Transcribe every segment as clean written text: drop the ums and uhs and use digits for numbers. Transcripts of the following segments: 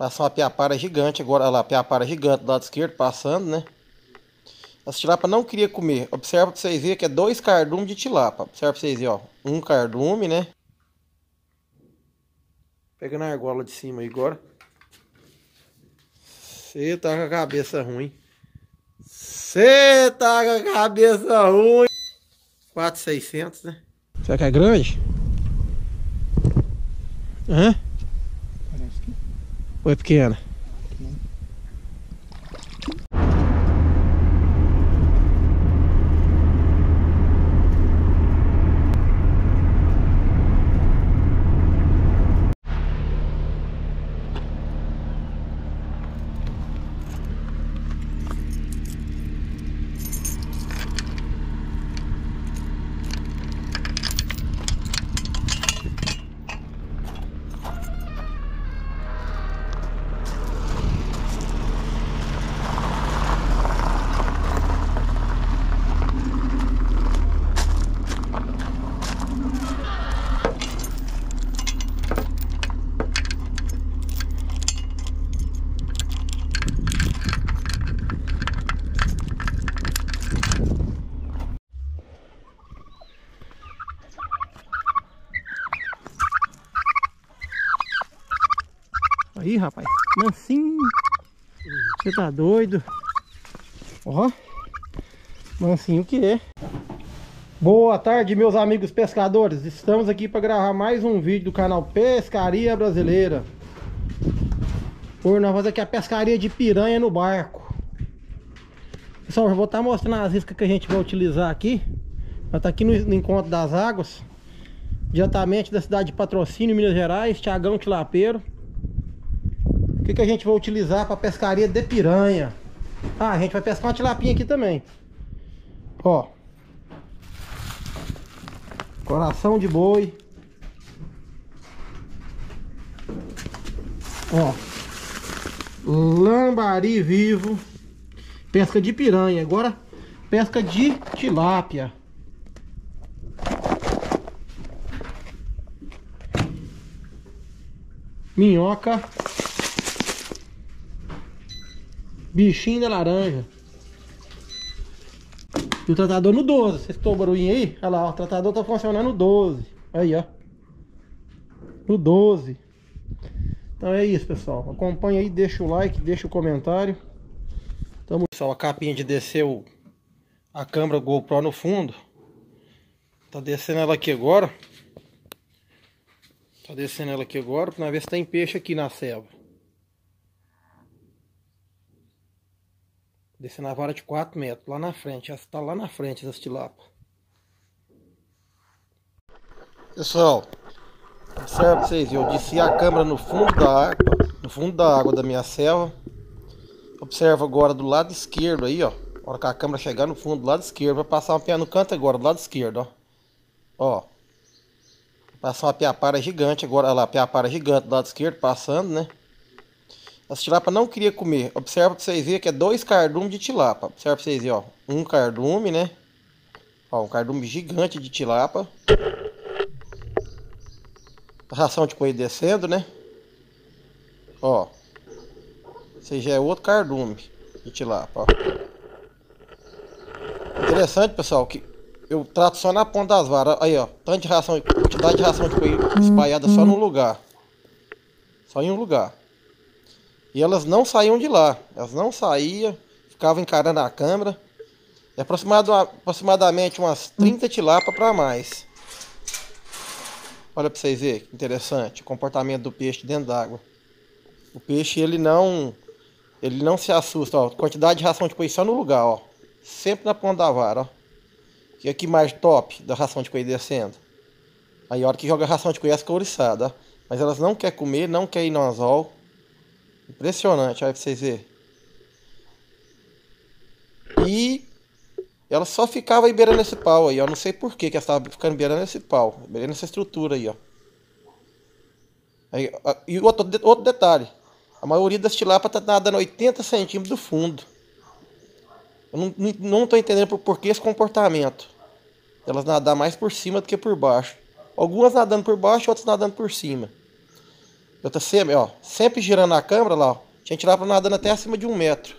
Passou uma piapara gigante agora, olha lá, piapara gigante do lado esquerdo passando, né? As tilapa não queria comer. Observa pra vocês verem que é 2 cardumes de tilapa. Observa pra vocês verem, ó. Um cardume, né? Pegando a argola de cima aí agora. Você tá com a cabeça ruim. Você tá com a cabeça ruim. 4.600, né? Será que é grande? Hã? Parece que. Ou é pequena? Aí, rapaz, mansinho. Você tá doido? Ó, mansinho que é. Boa tarde, meus amigos pescadores. Estamos aqui para gravar mais um vídeo do canal Pescaria Brasileira. Hoje nós vamos aqui a pescaria de piranha no barco. Pessoal, eu vou estar mostrando as iscas que a gente vai utilizar aqui. Nós tá aqui no Encontro das Águas, diretamente da cidade de Patrocínio, Minas Gerais, Thiagão Tilapeiro. O que a gente vai utilizar para pescaria de piranha? Ah, a gente vai pescar uma tilapinha aqui também. Ó, coração de boi. Ó, lambari vivo. Pesca de piranha. Agora pesca de tilápia. Minhoca. Bichinho da laranja. E o tratador no 12. Vocês escutou o barulhinho aí? Olha lá, ó, o tratador tá funcionando no 12. Aí, ó. No 12. Então é isso, pessoal. Acompanha aí, deixa o like, deixa o comentário. Tamo... Pessoal, a capinha de descer a câmera GoPro no fundo. Tá descendo ela aqui agora. Tá descendo ela aqui agora pra ver se tem peixe aqui na selva. Descendo a vara de 4 metros, lá na frente. Essa tá lá na frente das tilapas. Pessoal, observe pra vocês, eu desci a câmera no fundo da água da minha selva. Observa agora do lado esquerdo aí, ó. Na hora que a câmera chegar no fundo do lado esquerdo, vai passar uma pia no canto agora, do lado esquerdo, ó. Ó. Passar uma piapara gigante agora, olha lá, piapara gigante do lado esquerdo passando, né? As tilapa não queria comer. Observa pra vocês verem que é 2 cardumes de tilapa. Observa pra vocês verem, ó. Um cardume, né? Ó, um cardume gigante de tilapa. A ração de coelho descendo, né? Ó. Esse já é outro cardume de tilapa, ó. Interessante, pessoal, que eu trato só na ponta das varas. Aí, ó. Tanto de ração, quantidade de ração de coelho espalhada só num lugar. Só em um lugar. E elas não saíam de lá. Elas não saíam. Ficavam encarando a câmera. É aproximadamente umas 30 tilapas para mais. Olha para vocês verem que interessante o comportamento do peixe dentro d'água. O peixe ele não se assusta, ó. Quantidade de ração de coelho só no lugar, ó. Sempre na ponta da vara, ó. E aqui mais top da ração de coelho descendo. Aí a hora que joga a ração de coelho é couriçada, ó. Mas elas não querem comer, não querem ir no anzol. Impressionante, olha pra vocês verem. E ela só ficava aí beirando esse pau aí, ó. Não sei por que elas estavam ficando beirando esse pau, beirando essa estrutura aí, ó. Aí, e outro detalhe, a maioria das tilapas tá nadando 80 centímetros do fundo. Eu não tô entendendo por que esse comportamento. Elas nadar mais por cima do que por baixo. Algumas nadando por baixo, outras nadando por cima. Eu tô sempre, ó, sempre girando a câmera lá, ó. Tinha tilápia nadando até acima de 1 metro.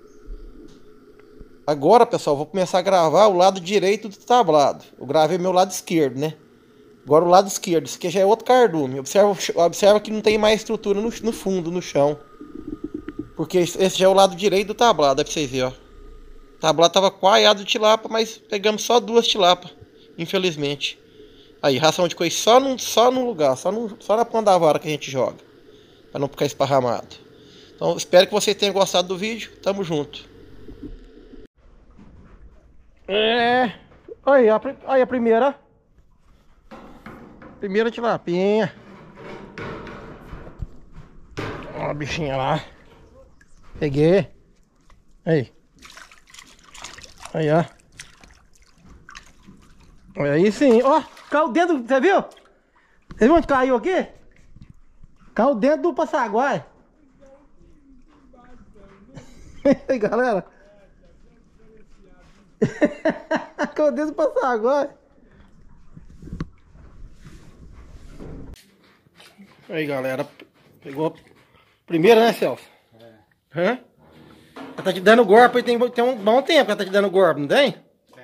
Agora, pessoal, vou começar a gravar o lado direito do tablado. Eu gravei meu lado esquerdo, né? Agora o lado esquerdo, isso aqui já é outro cardume. Observa que não tem mais estrutura no fundo, no chão. Porque esse já é o lado direito do tablado, é pra vocês verem, ó. O tablado tava coalhado de tilápia, mas pegamos só 2 tilápias, infelizmente. Aí, ração de coisa só no lugar, só na ponta da vara que a gente joga. Pra não ficar esparramado. Então, espero que vocês tenham gostado do vídeo. Tamo junto. Aí a primeira. Primeira tilapinha. Ó a bichinha lá. Peguei. Aí. Aí, ó. Aí sim. Ó, caiu dentro, você viu? Você viu onde caiu aqui? Caiu dentro do passaguai. Aí, galera. Caiu dentro do passaguai. Aí, galera. Pegou a primeira, né, Celso? Hã? Ela tá te dando golpe e tem um bom tempo que ela tá te dando golpe, não tem?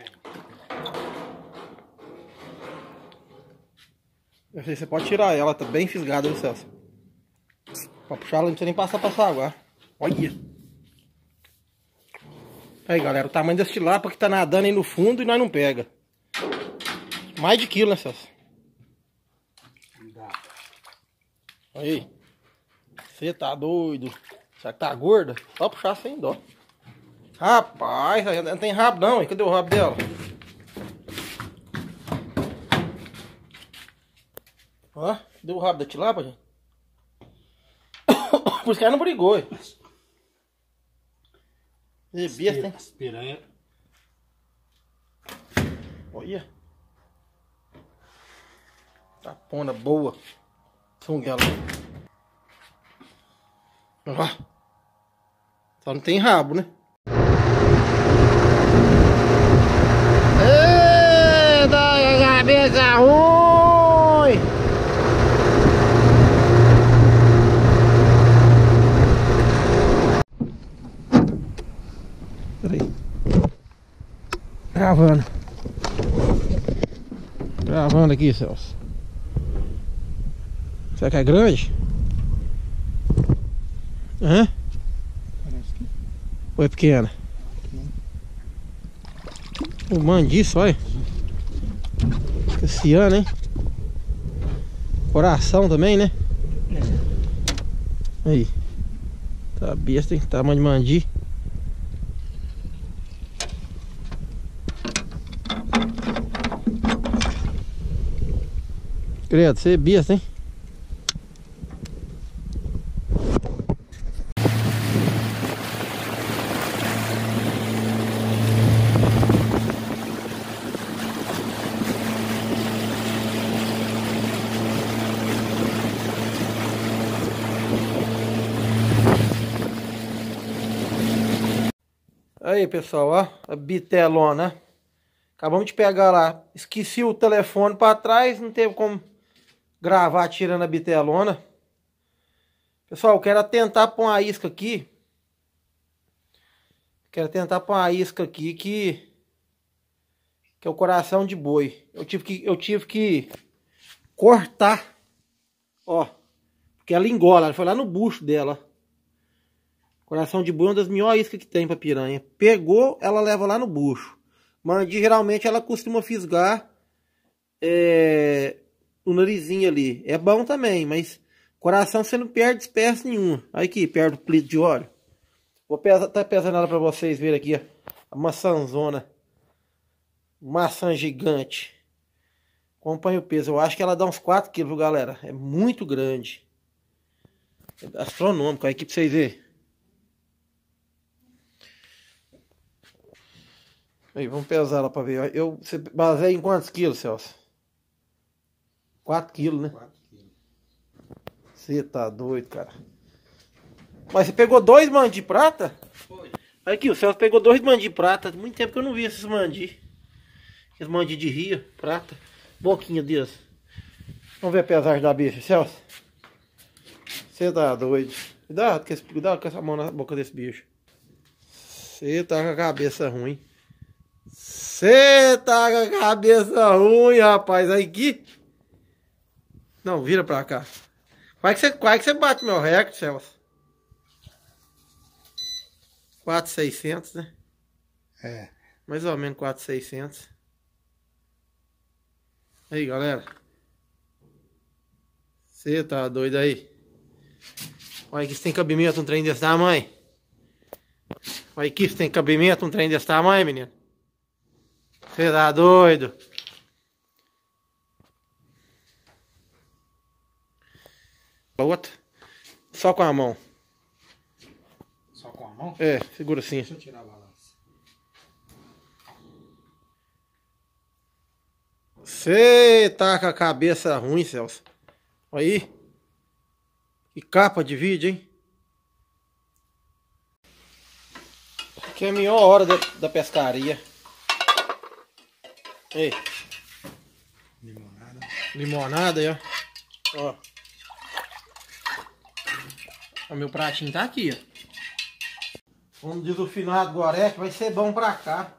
Eu sei, você pode tirar ela, tá bem fisgada, viu, Celso? Pra puxar ela não precisa nem passar pra água. Olha! Aí, galera, o tamanho desse tilápia que tá nadando aí no fundo e nós não pega. Mais de quilo, né, Celso? Aí. Você tá doido? Será que tá gorda? Só puxar sem dó. Rapaz, não tem rabo não, hein? Cadê o rabo dela? Ó, cadê o rabo da tilápia, gente? Por isso que ela não brigou, hein? E besta, hein? Piranha. Olha. Tapona boa. Sunguela. Ó. Só não tem rabo, né? Eita, cabeça ruim! Peraí. Gravando. Gravando aqui, Celso. Será que é grande? Hã? Ou é pequena? O mandiço, olha. Esse ano, hein? Coração também, né? Aí. Tá besta, hein? Tamanho de mandi. Credo, você é besta, hein? Aí, pessoal, ó, a bitelona. Acabamos de pegar lá. Esqueci o telefone para trás, não teve como gravar tirando a bitelona. Pessoal, eu quero tentar pôr uma isca aqui. Quero tentar pôr uma isca aqui que é o coração de boi. Eu tive que cortar, ó, porque ela engola, ela foi lá no bucho dela. Coração de boi é uma das melhores iscas que tem pra piranha. Pegou, ela leva lá no bucho. Mandi, geralmente, ela costuma fisgar o narizinho ali. É bom também, mas coração você não perde espécie nenhuma. Aí aqui, perto do plito de óleo. Vou tá pesando ela pra vocês verem aqui, ó. A maçãzona. Maçã gigante. Acompanha o peso. Eu acho que ela dá uns 4 kg, galera. É muito grande. É astronômico. Aí aqui pra vocês verem. Aí, vamos pesar ela pra ver. Você baseia em quantos quilos, Celso? 4 quilos, né? 4 quilos. Você tá doido, cara. Mas você pegou 2 mandi de prata? Foi. Aqui, o Celso pegou 2 mandi de prata. Muito tempo que eu não vi esses mandi. Esses mandi de rio, prata. Boquinha deles. Vamos ver a pesagem da bicha, Celso. Você tá doido. Cuidado com essa mão na boca desse bicho. Você tá com a cabeça ruim. Você tá com a cabeça ruim, rapaz. Aí aqui. Não, vira pra cá. Quase que você bate meu recorde, Celso. 4.600, né? É. Mais ou menos 4.600. Aí, galera. Você tá doido aí? Olha aqui se tem cabimento um trem desse tamanho. Olha aqui se tem cabimento um trem desse tamanho, menino. Você tá doido? A outra. Só com a mão. Só com a mão? É, segura assim. Deixa eu tirar a balança. Você tá com a cabeça ruim, Celso. Olha aí. Que capa de vídeo, hein? Aqui é a melhor hora da pescaria. Ei. Limonada. Limonada aí, ó. Ó. O meu pratinho tá aqui, ó. Como diz o finado Gorete, vai ser bom pra cá.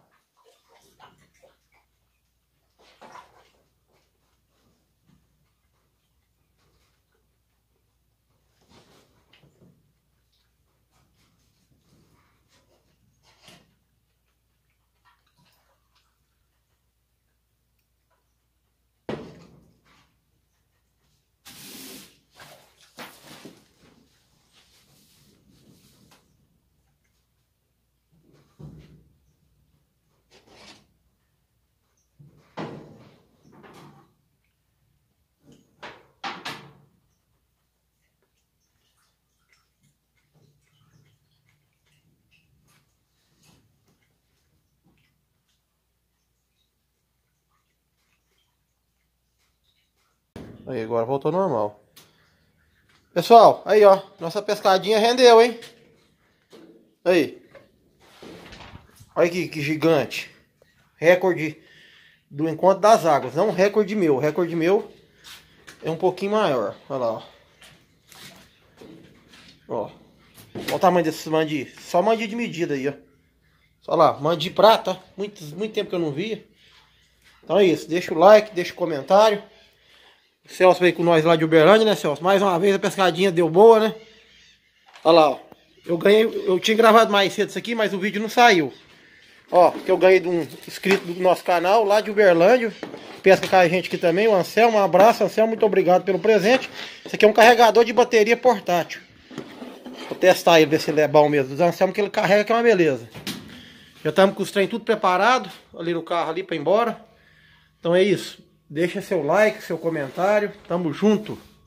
Aí, agora voltou normal. Pessoal, aí ó, nossa pescadinha rendeu, hein? Aí. Olha que gigante. Recorde do Encontro das Águas, não recorde meu. O recorde meu é um pouquinho maior. Olha lá, ó. Ó. Olha o tamanho desses mandi. Só mandi de medida aí, ó. Olha lá, mandi prata. Muito tempo que eu não via. Então é isso. Deixa o like, deixa o comentário. O Celso veio com nós lá de Uberlândia, né, Celso? Mais uma vez a pescadinha deu boa, né? Olha lá, ó. Eu tinha gravado mais cedo isso aqui, mas o vídeo não saiu. Ó, que eu ganhei de um inscrito do nosso canal lá de Uberlândia. Pesca com a gente aqui também, o Anselmo. Um abraço, Anselmo. Muito obrigado pelo presente. Isso aqui é um carregador de bateria portátil. Vou testar ele, ver se ele é bom mesmo. O Anselmo que ele carrega, que é uma beleza. Já estamos com os trem tudo preparado. Ali no carro ali para ir embora. Então é isso. Deixa seu like, seu comentário. Tamo junto.